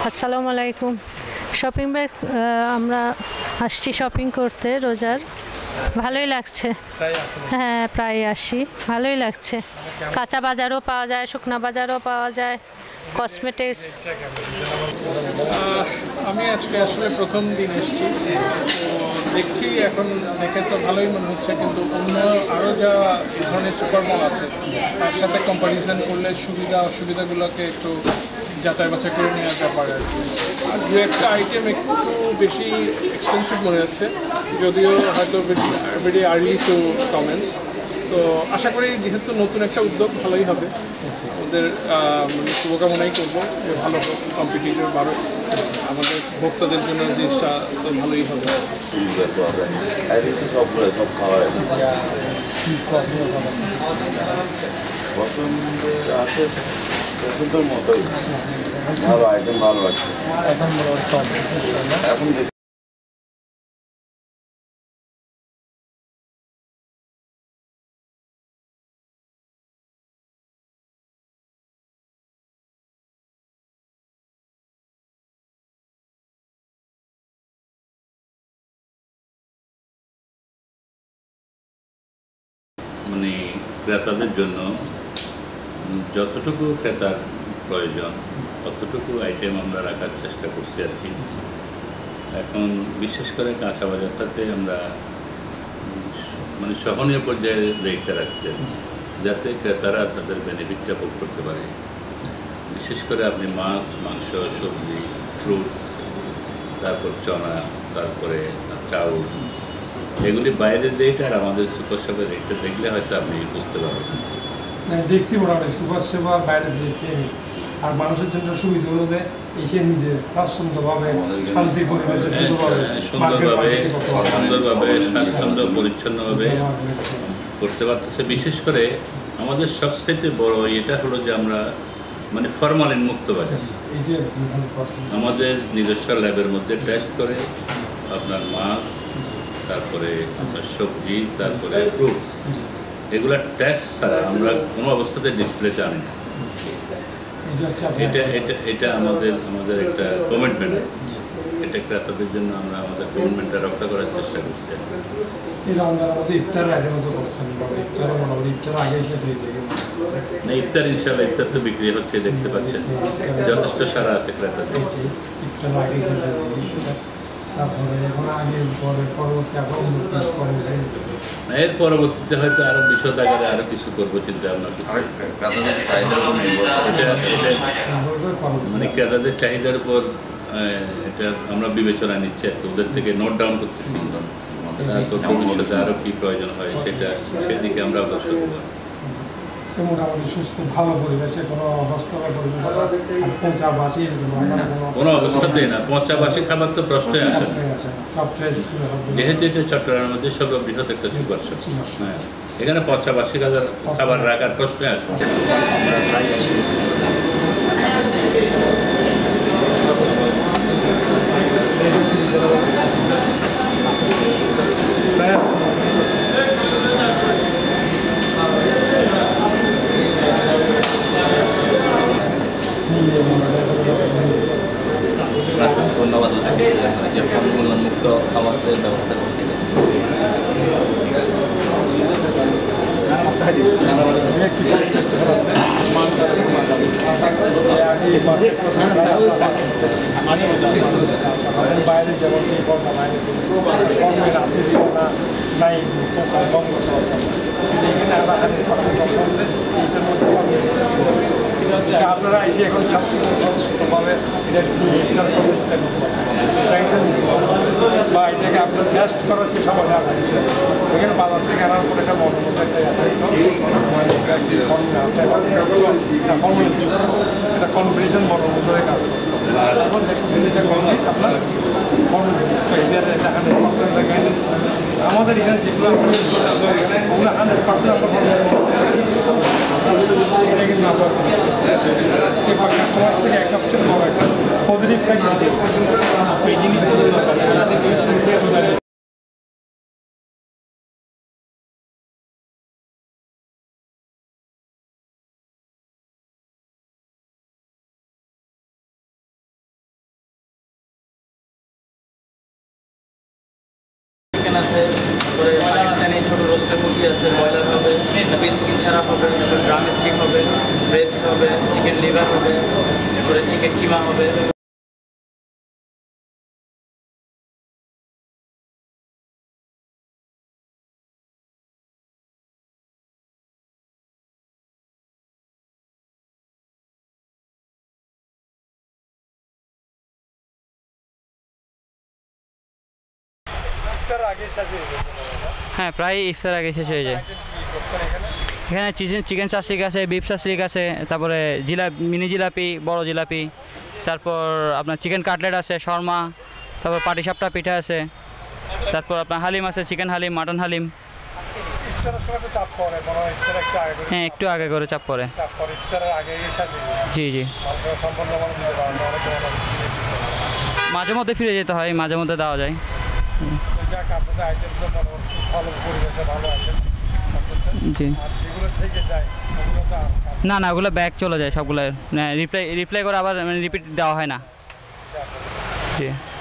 আসসালামু আলাইকুম। Shopping bag আমরা আসছি শপিং করতে রোজার। ভালোই লাগছে। হ্যাঁ, প্রায় আসি, ভালোই লাগছে। কাঁচা বাজারও পাওয়া যায়, শুকনা বাজারও পাওয়া যায়, কসমেটিক্স। আমি আজকে আসলে প্রথম দিন এসেছি, তো দেখছি এখন দেখে তো ভালোই মনে হচ্ছে, কিন্তু অন্য আরও যা ধরনের সুপার মল আছে তার সাথে কম্পারিজন করলে সুবিধা অসুবিধাগুলোকে একটু যাচাই বাছাই করে নেওয়ার ব্যাপার আর কি। আর দু একটা আইটেম একটু বেশি এক্সপেন্সিভ মনে যাচ্ছে, যদিও হয়তো ভেরি আর্লি টু কমেন্টস। তো আশা করি যেহেতু নতুন একটা উদ্যোগ ভালোই হবে, ওদের শুভকামনাই করবো যে ভালো হোক, কম্পিটিটর বাড়ুক, আমাদের ভোক্তাদের জন্য জিনিসটা তো ভালোই হবে। পছন্দের মতোই ভালো আইটেম, ভালো আছে এখন। মানে ক্রেতাদের জন্য যতটুকু ক্রেতার প্রয়োজন ততটুকু আইটেম আমরা রাখার চেষ্টা করছি আর কি। এখন বিশেষ করে কাঁচা বাজারটাতে আমরা মানে সহনীয় পর্যায়ে রেটটা রাখছি, যাতে ক্রেতারা তাদের বেনিফিটটা ভোগ করতে পারে। বিশেষ করে আপনি মাছ, মাংস, সবজি, ফ্রুটস, তারপর চনা, তারপরে চাউল, এগুলি বাইরের রেট আর আমাদের সুপার শপের রেটটা দেখলে হয়তো আপনি বুঝতে পারবেন। দেখছি মোটামুটি সুপার শপ আর বাইরে দেখছি, আর মানুষের জন্য সুবিধা হলো যে এসে নিজে স্বাচ্ছন্দ্যভাবে শান্তি পরিবেশে সুন্দরভাবে স্বাচ্ছন্দ্য পরিচ্ছন্নভাবে করতে পারতেছে। বিশেষ করে আমাদের সবচেয়ে বড় এটা হলো যে আমরা মানে ফরমালিন মুক্ত বাজার। আমাদের নিজস্ব ল্যাবের মধ্যে টেস্ট করে আপনার মাছ, তারপরে আপনার সবজি, তারপরে ফ্রুট, এগুলা টেস্ট ছাড়া আমরা কোনো অবস্থাতে ডিসপ্লেতে আনি না। এটা আমাদের একটা কমিটমেন্ট। এটা ক্রেতাদের জন্য আমরা আমাদের কমিটমেন্টটা রক্ষা করার চেষ্টা করছি। না, ইফতার ইনশাল্লাহ ইফতার তো বিক্রি হচ্ছে, দেখতে পাচ্ছেন যথেষ্ট সারা আছে ক্রেতাদের। এর পরবর্তীতে হয়তো আরো বিশদ আকারে আরো কিছু করবো চিন্তা ভাবনা করছি। মানে ক্রেতাদের চাহিদার উপর এটা আমরা বিবেচনা নিচ্ছি আর কি, ওদের থেকে নোট ডাউন করতেছি। তারপর ভবিষ্যতে আরো কি প্রয়োজন হয় সেটা সেদিকে আমরা অগ্রসর হবো। মোটামুটি সুস্থ ভালো পরিবেশে কোনো কোনো অবস্থাতেই না, পচা বাসি খাবার তো প্রশ্নই আসে না। যেহেতু এটা চট্টগ্রামের মধ্যে সর্ববৃহৎ একটা সুপার শপ, হ্যাঁ, এখানে পচা বাসি খাবার রাখার প্রশ্নই আসে না। ধন্যবাদ যে ফলমূল মুক্ত খাবারের ব্যবস্থা করছি। বাইরে যেমন নাই আপনারা এসে এখন স্বাস্থ্যভাবে বা এটাকে আপনার টেস্ট করা সে সময় এখানে বাজার থেকে আনার পর একটা মনোমত একটা কম্পিটিশন মনোমতের কাজ করতে হবে। আপনার আমাদের এখানে যেগুলো ওগুলো 100% এটা কিন্তু আমরা কাস্টমার থেকে একটা পজিটিভ সাইড এই জিনিসটা চিকেন আছে, তারপরে পাকিস্তানি ছোটো রোস্টের মুরগি আছে, ব্রয়লার হবে, তারপরে স্কিন ছাড়া হবে, তারপরে ড্রাম স্টিক হবে, ব্রেস্ট হবে, চিকেন লিভার হবে, তারপরে চিকেন কিমা হবে। হ্যাঁ, প্রায় ইফতার আগে শেষ হয়ে যায়। এখানে চিকেন চাশলিক আছে, বিফ চাশলিক আছে, তারপরে মিনি জিলাপি, বড় জিলাপি, তারপর আপনার চিকেন কাটলেট আছে, শর্মা, তারপর পাটিসাপটা পিঠা আছে, তারপর আপনার হালিম আছে, চিকেন হালিম, মাটন হালিম। হ্যাঁ, একটু আগে করে চাপ পড়ে। জি জি, মাঝে মধ্যে ফিরে যেতে হয়, মাঝে মধ্যে দেওয়া যায়। জি না না, ওগুলো ব্যাক চলে যায় সবগুলো, রিপ্লাই করে আবার রিপিট দেওয়া হয় না। জি।